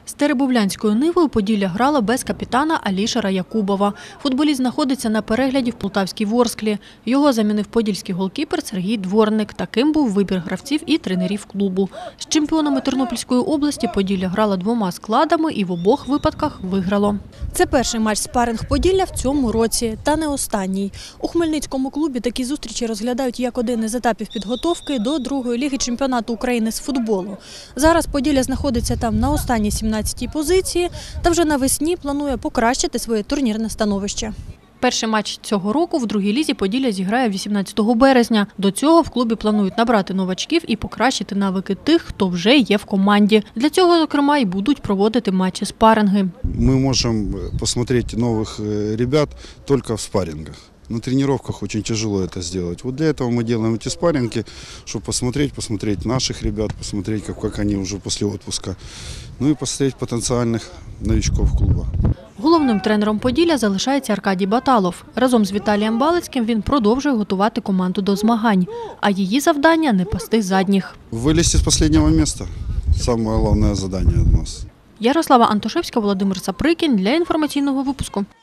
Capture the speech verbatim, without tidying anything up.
З Теребовлянською Нивою Поділля грала без капітана Алішера Якубова. Футболіст знаходиться на перегляді в Полтавській Ворсклі. Його замінив подільський голкіпер Сергій Дворник. Таким був вибір гравців і тренерів клубу. З чемпіонами Тернопільської області Поділля грала двома складами і в обох випадках виграло. Це перший матч спаринг Поділля в цьому році, та не останній. У Хмельницькому клубі такі зустрічі розглядають як один із етапів підготовки до другої ліги чемпіонату України з футболу. Зараз Поділля знаходиться там на останній сімнадцятій позиції та вже навесні планує покращити своє турнірне становище. Перший матч цього року в другій лізі Поділля зіграє вісімнадцятого березня. До цього в клубі планують набрати новачків і покращити навики тих, хто вже є в команді. Для цього, зокрема, і будуть проводити матчі спаринги. Ми можемо подивитися нових ребят тільки в спарингах. На тренировках очень тяжело это сделать. Вот для этого мы делаем эти спарринги, чтобы посмотреть, посмотреть наших ребят, посмотреть, как, как они уже после отпуска. Ну и посмотреть потенциальных новичков клуба. Головним тренером Поділля залишається Аркадій Баталов. Разом з Віталієм Балицьким він продовжує готувати команду до змагань. А її завдання – не пасти задніх. Вилізти з останнього місця – саме головне завдання у нас. Ярослава Антошевська, Володимир Саприкін для інформаційного випуску.